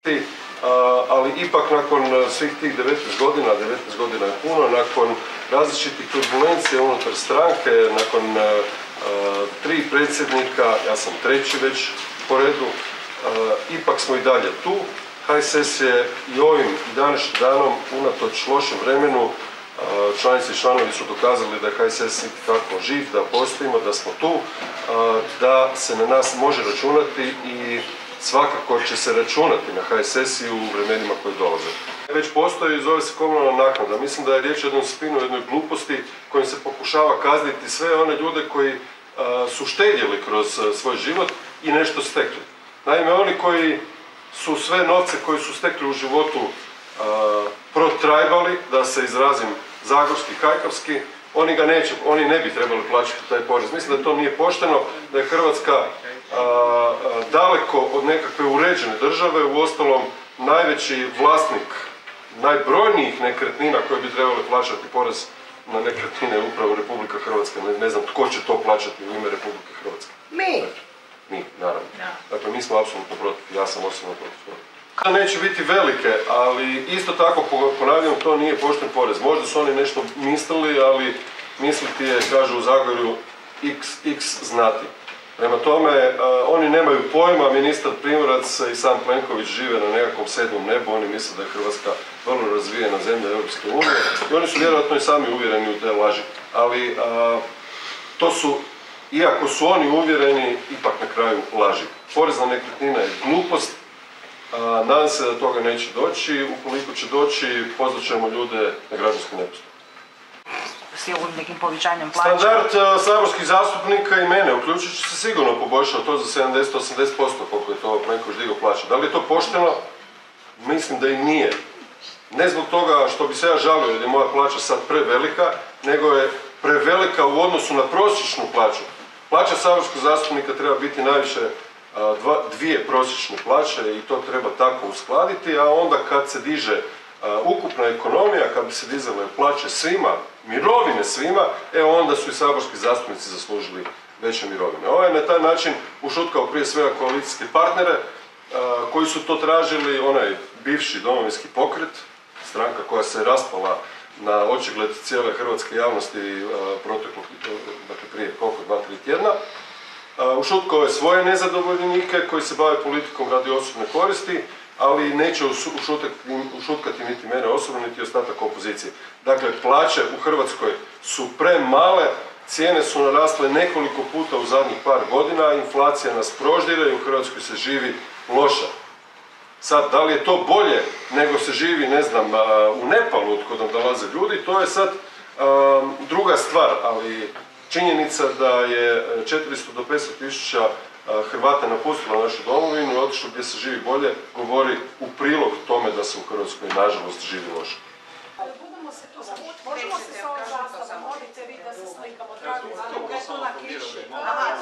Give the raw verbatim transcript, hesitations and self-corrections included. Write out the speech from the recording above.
Ali ipak nakon svih tih devetnaest godina, devetnaest godina je puno, nakon različitih turbulencija unutar stranke, nakon tri predsjednika, ja sam treći već po redu, ipak smo i dalje tu. H S S je i ovim i današnjim danom, unatoč lošem vremenu, članice i članovi su dokazali da je H S S tako živ, da postojimo, da smo tu, da se na nas može računati i svakako će se računati na H S S i u vremenima koji dolaze. Već postoji i zove se komunalna naknada. Mislim da je riječ o jednom spinu, jednoj gluposti kojim se pokušava kazniti sve one ljude koji su štedjeli kroz svoj život i nešto stekli. Naime, oni koji su sve novce koji su stekli u životu protrajbali, da se izrazim zagorski, kajkavski, oni ga neće, oni ne bi trebali plaćati taj porez. Mislim da to nije pošteno, da je Hrvatska a, a, daleko od nekakve uređene države, uostalom najveći vlasnik najbrojnijih nekretnina koje bi trebali plaćati porez na nekretnine je upravo Republika Hrvatska. Ne, ne znam tko će to plaćati u ime Republike Hrvatske. Mi! Mi, naravno. Dakle, mi smo apsolutno protiv, ja sam osobno protiv toga. Neće biti velike, ali isto tako, ponavljam, to nije pošten porez. Možda su oni nešto mislili, ali misliti je, kažu u Zagorju, iks iks znati. Prema tome, oni nemaju pojma, ministar Primorac i sam Plenković žive na nekakvom sedmom nebu, oni misle da je Hrvatska vrlo razvijena zemlja Europske unije i oni su vjerojatno i sami uvjereni u te laži. Ali a, to su, iako su oni uvjereni, ipak na kraju laži. Porez na nekretnina je glupost. A, nadam se da toga neće doći, ukoliko će doći, pozvat ćemo ljude na građanski nepostupak. S ovim nekim povećanjem plaća? Standard a, saborskih zastupnika i mene, uključujući se sigurno poboljšao to za sedamdeset do osamdeset posto koliko je to Plenković digao plaća. Da li je to pošteno? Mislim da i nije. Ne zbog toga što bi se ja žalio da je moja plaća sad prevelika, nego je prevelika u odnosu na prosječnu plaću. Plaća saborskog zastupnika treba biti najviše Dva, dvije prosječne plaće i to treba tako uskladiti, a onda kad se diže a, ukupna ekonomija, kad bi se dizale plaće svima, mirovine svima, e onda su i saborski zastupnici zaslužili veće mirovine. Ovo je na taj način ušutkao prije svega koalicijske partnere a, koji su to tražili, onaj bivši domovinski pokret, stranka koja se raspala na očigled cijele hrvatske javnosti proteklog, dakle prije koliko, dva, tri tjedna. Ušutkao je svoje nezadovoljnike koji se bave politikom radi osobne koristi, ali neće ušutkati niti mene osobno, niti ostatak opozicije. Dakle, plaće u Hrvatskoj su premale, cijene su narasle nekoliko puta u zadnjih par godina, inflacija nas proždire i u Hrvatskoj se živi loše. Sad, da li je to bolje nego se živi, ne znam, u Nepalu od kod nam dolaze ljudi, to je sad um, druga stvar, ali činjenica da je četiristo do petsto tisuća Hrvata napustilo našu domovinu i otišlo gdje se živi bolje, govori u prilog tome da se u Hrvatskoj nažalost živi loše. Možemo se s ovom zastavom, možete vi da se slikamo, drago, na kiši.